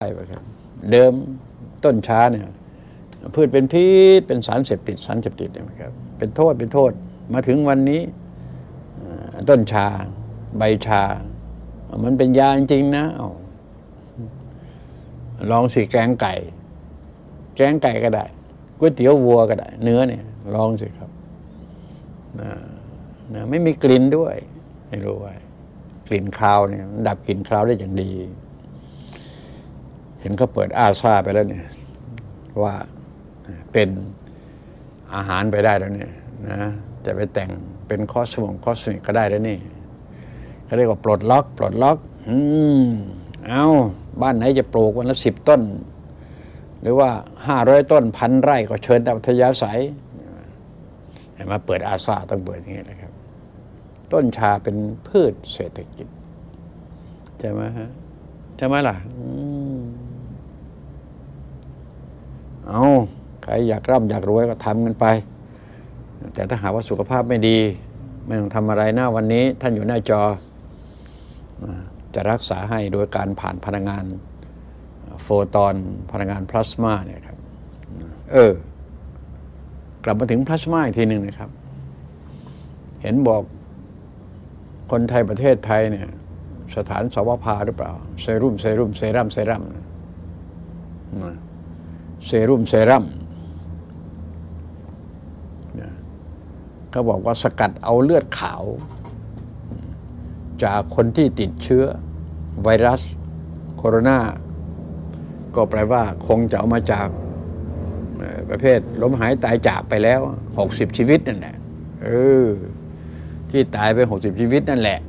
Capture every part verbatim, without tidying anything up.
ใช่ครับเดิมต้นชาเนี่ยพืชเป็นพิษเป็นสารเสพติดสารเสพติดนะครับเป็นโทษเป็นโทษมาถึงวันนี้ต้นชาใบชามันเป็นยาจริงๆนะลองสิแกงไก่แกงไก่ก็ได้ก๋วยเตี๋ยววัวก็ได้เนื้อเนี่ยลองสิครับนะไม่มีกลิ่นด้วยไม่รู้ว่ากลิ่นคาวเนี่ยดับกลิ่นคาวได้อย่างดีเห็นเขาเปิดอาซาไปแล้วเนี่ยว่าเป็นอาหารไปได้แล้วเนี่ยนะจะไปแต่งเป็นคอสมงคอสมิกก็ได้แล้วนี่เขาเรียกว่าปลดล็อกปลดล็อกอืมเอาบ้านไหนจะปลูกวันละสิบต้นหรือว่าห้าร้อยต้นพันไร่ก็เชิญตามอัธยาศัยมาเปิดอาซาต้องเปิดอย่างนี้นะครับต้นชาเป็นพืชเศรษฐกิจใช่ไหมฮะใช่ไหมล่ะเอาใครอยากร่ำอยากรวยก็ทำกันไปแต่ถ้าหากว่าสุขภาพไม่ดีไม่ต้องทำอะไรหน้าวันนี้ท่านอยู่หน้าจอจะรักษาให้โดยการผ่านพลังงานโฟตอนพลังงานพลาสมาเนี่ยครับเออกลับมาถึงพลาสมาอีกทีหนึ่งนะครับเห็นบอกคนไทยประเทศไทยเนี่ยสถานสวภาหรือเปล่าเซรุ่มเซรุ่มเซรั่มเซรั่มเซรุ่มเซรั่มเขาบอกว่าสกัดเอาเลือดขาวจากคนที่ติดเชื้อไวรัสโคโรนาก็แปลว่าคงจะเอามาจากประเภทล้มหายตายจากไปแล้วหกสิบชีวิตนั่นแหละเออที่ตายไปหกสิบชีวิตนั่นแหละ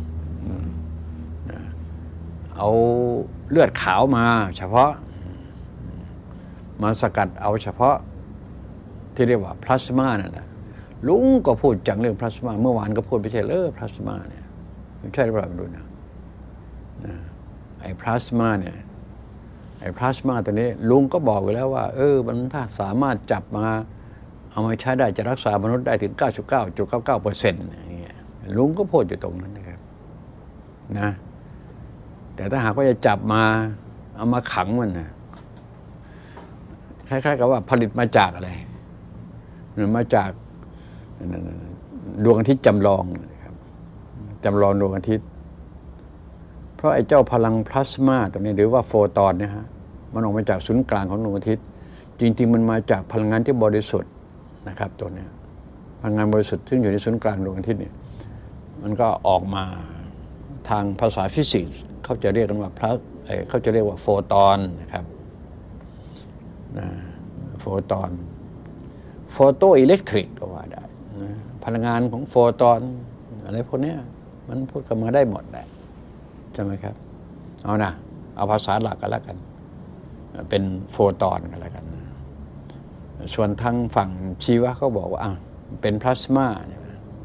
เอาเลือดขาวมาเฉพาะมาสกัดเอาเฉพาะที่เรียกว่าพลาสมานั่นแหละลุงก็พูดจังเรื่องพลาสมาเมื่อวานก็พูดไปใช่เออพลาสมาเนี่ยไม่ใช่หรือเปล่าไม่รู้นะไอ้พลาสมาเนี่ยไอ้พลาสมาตัวนี้ลุงก็บอกไว้แล้วว่าเออมันถ้าสามารถจับมาเอามาใช้ได้จะรักษามนุษย์ได้ถึง เก้าสิบเก้าจุดเก้าเก้าเปอร์เซ็นต์ อย่างเงี้ยลุงก็พูดอยู่ตรงนั้นนะครับนะแต่ถ้าหากว่าจะจับมาเอามาขังมันนะคล้ายๆกับว่าผลิตมาจากอะไรมาจากดวงอาทิตย์จำลองนะครับจำลองดวงอาทิตย์เพราะไอ้เจ้าพลังพลาสมาตัวนี้หรือว่าโฟตอนเนี่ยฮะมันออกมาจากศูนย์กลางของดวงอาทิตย์จริงๆมันมาจากพลังงานที่บริสุทธิ์นะครับตัวนี้พลังงานบริสุทธิ์ซึ่งอยู่ในศูนย์กลางดวงอาทิตย์เนี่ยมันก็ออกมาทางภาษาฟิสิกส์เขาจะเรียกกันว่าพลาเขาจะเรียกว่าโฟตอนนะครับนะโฟตอนโฟโตอิเล็กทริกก็ว่าได้นะพลังงานของโฟตอนอะไรพวกนี้มันพูดกันมาได้หมดแหละใช่ไหมครับเอานะเอาภาษาหลักกันแล้วกันเป็นโฟตอนกันแล้วกันส่วนทางฝั่งชีวะเขาบอกว่าอ่ะเป็นพลาสมาเนี่ย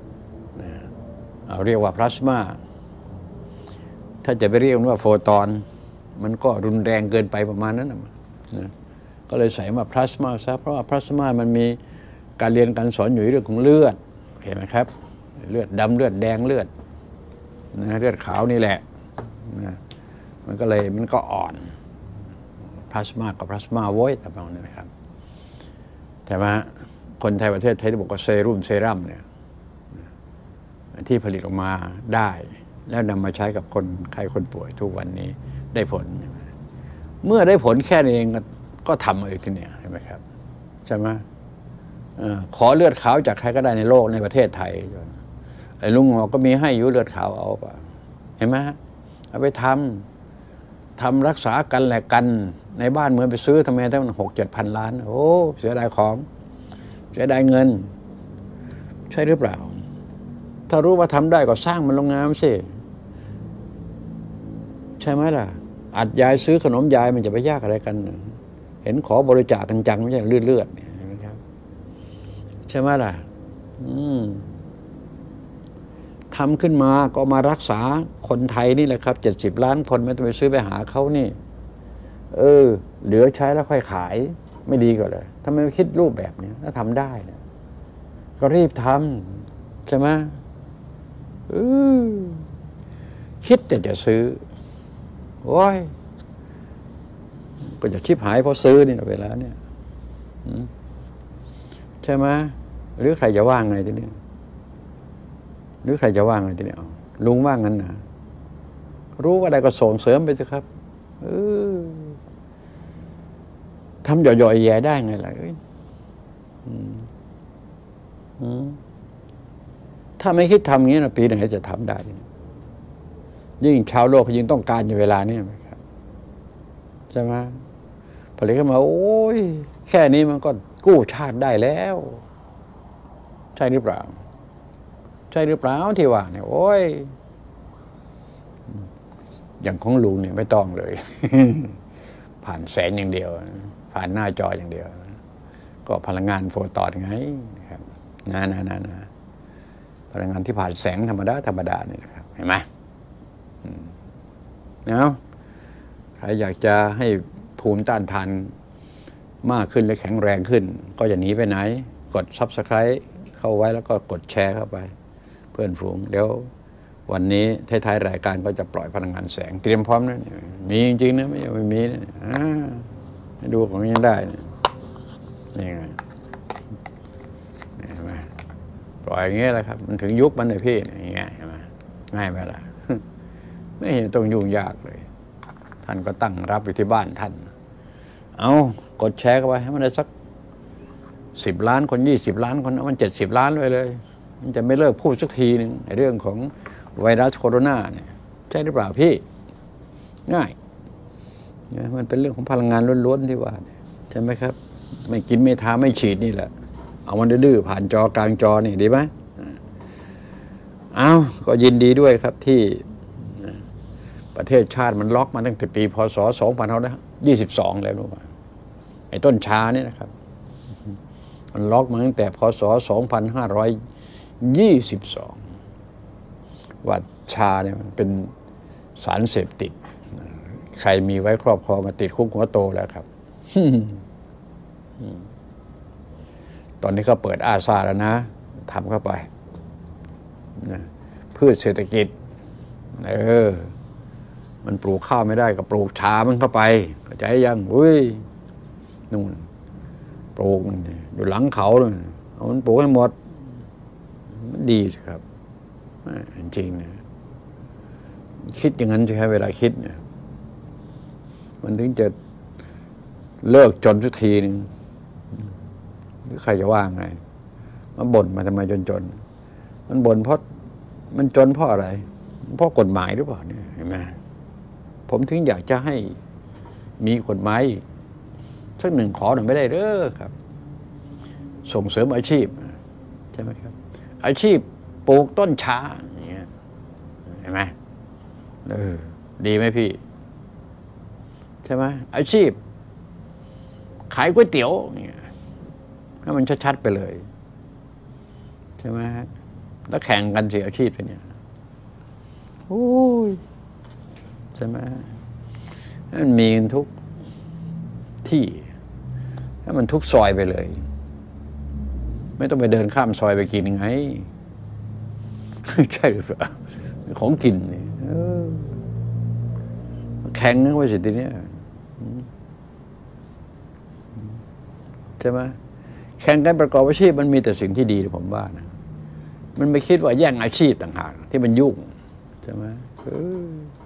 เอาเรียกว่าพลาสมาถ้าจะไปเรียกว่าโฟตอนมันก็รุนแรงเกินไปประมาณนั้นนะก็เลยใส่มาพลาสมาซะเพราะว่าพลาสมามันมีการเรียนการสอนอยู่เรื่องของเลือดเห็นไหมครับเลือดดำเลือดแดงเลือดนะเลือดขาวนี่แหละนะมันก็เลยมันก็อ่อนพลาสมากับพลาสมาโว้ยแต่ประมาณนี้นะครับแต่ว่าคนไทยประเทศไทยที่บอกว่าเซรุ่มเซรั่มเนี่ยที่ผลิตออกมาได้แล้วนำมาใช้กับคนไข้คนป่วยทุกวันนี้ได้ผลเมื่อได้ผลแค่นี้เองก็ทำเองที่เนี่ยเห็นไหมครับใช่ไหมขอเลือดขาวจากใครก็ได้ในโลกในประเทศไทยไอ้ลุงหมอก็มีให้อยู่เลือดขาวเอาป่ะเห็นไหมเอาไปทำทำรักษากันแหละกันในบ้านเมืองไปซื้อทำไมตั้งหกเจ็ดพันล้านโอ้เสียดายของเสียดายเงินใช่หรือเปล่าถ้ารู้ว่าทำได้ก็สร้างมันโรงงานสิใช่ไหมล่ะอัดยายซื้อขนมยายมันจะไปยากอะไรกันเห็นขอบริจาคจังๆไม่ใช่เลือดเลือดเนี่ยนะครับใช่ไหมล่ะอืมทำขึ้นมาก็มารักษาคนไทยนี่แหละครับเจ็ดสิบล้านคนไม่ต้องไปซื้อไปหาเขานี่เออเหลือใช้แล้วค่อยขายไม่ดีกว่าเลยทำไมไม่คิดรูปแบบนี้ถ้าทำได้เนี่ยก็รีบทำใช่ไหมเออคิดแต่จะซื้อโอ้ยก็จะชิบหายเพราะซื้อนี่นะเวลาเนี่ยใช่ไหมหรือใครจะว่างไงทีนี้หรือใครจะว่างไงทีนี้ลุงว่างงั้นนะรู้ว่าอะไรก็ส่งเสริมไปสิครับเออทำหย่อยๆแย่ได้ไงล่ะถ้าไม่คิดทำอย่างนี้นะปีไหนจะทำได้ยิ่งชาวโลกยิ่งต้องการในเวลานี้ครับใช่ไหมผลิตขึ้นมาโอ้ยแค่นี้มันก็กู้ชาติได้แล้วใช่หรือเปล่าใช่หรือเปล่าที่ว่าเนี่ยโอ้ยอย่างของลุงเนี่ยไม่ต้องเลย ผ่านแสงอย่างเดียวผ่านหน้าจออย่างเดียวก็พลังงานโฟตอนไงครับนะนะนะนะพลังงานที่ผ่านแสงธรรมดาธรรมดาเนี่ยนะครับเห็นไหมเนาะใครอยากจะให้ภูมิต้านทานมากขึ้นและแข็งแรงขึ้นก็อย่าหนีไปไหนกด ซับสไครบ์ เข้าไว้แล้วก็กดแชร์เข้าไปเพื่อนฝูงเดี๋ยววันนี้ท้ายๆรายการก็จะปล่อยพลังงานแสงเตรียมพร้อมนะมีจริงๆนะไม่ไม่มีนะให้ดูของยังได้นะนี่ไงเห็นไหมปล่อยอย่างเงี้ยแหละครับมันถึงยุคมันเลยพี่อย่างเงี้ยเห็นไหมง่ายไหมล่ะไม่เห็นต้องยุ่งยากเลยท่านก็ตั้งรับอยู่ที่บ้านท่านเอากดแชร์เข้าไปให้มันได้สักสิบล้านคนยี่สิบล้านคนมันเจ็ดสิบล้านไปเลยมันจะไม่เลิกพูดสักทีหนึ่งในเรื่องของไวรัสโคโรนาเนี่ยใช่หรือเปล่าพี่ง่ายเนี่ยมันเป็นเรื่องของพลังงานล้วนๆที่ว่าใช่ไหมครับไม่กินไม่ทาไม่ฉีดนี่แหละเอามันดื้อผ่านจอกลางจอนี่ดีไหมเอาก็ยินดีด้วยครับที่ประเทศชาติมันล็อกมาตั้งแต่ปีพศสองพันห้าร้อยยี่สิบสองแล้วรู้ไหมไอ้ต้นชานี่นะครับมันล็อกมาตั้งแต่พศสองพันห้าร้อยยี่สิบสองว่าชาเนี่ยมันเป็นสารเสพติดใครมีไว้ครอบครองมาติดคุกหัวโตแล้วครับตอนนี้ก็เปิดอาซาแล้วนะทำเข้าไปนะพืชเศรษฐกิจเออมันปลูกข้าวไม่ได้ก็ปลูกชามันเข้าไปเข้าใจยังอุ้ยนู่นปลูกอยู่หลังเขาเลยเอามันปลูกให้หมดมันดีสิครับจริงนะคิดอย่างนั้นใช่ไหมเวลาคิดเนี่ยมันถึงจะเลิกจนสักทีหนึ่งหรือใครจะว่าไงมันบ่นมาทำไมจนจนมันบ่นเพราะมันจนเพราะอะไรเพราะกฎหมายหรือเปล่าเนี่ยเห็นไหมผมถึงอยากจะให้มีกฎหมายสักหนึ่งขอหน่อยไม่ได้เด้อครับส่งเสริมอาชีพใช่ไหมครับอาชีพปลูกต้นชาอย่างเงี้ยเห็นไหมเออดีไหมพี่ใช่ไหมอาชีพขายก๋วยเตี๋ยวเนี่ยให้มันชัดๆไปเลยใช่ไหมแล้วแข่งกันเสียอาชีพไปเนี่ยโอ้ยใช่ไหมมันมีทุกที่ให้มันทุกซอยไปเลยไม่ต้องไปเดินข้ามซอยไปกินยังไงใช่หรือเปล่าของกินนี่แข่งกันไว้สิทีนี้ใช่ไหมแข่งกันประกอบอาชีพมันมีแต่สิ่งที่ดีผมว่านะมันไม่คิดว่าแย่งอาชีพต่างหากที่มันยุ่งใช่ไหม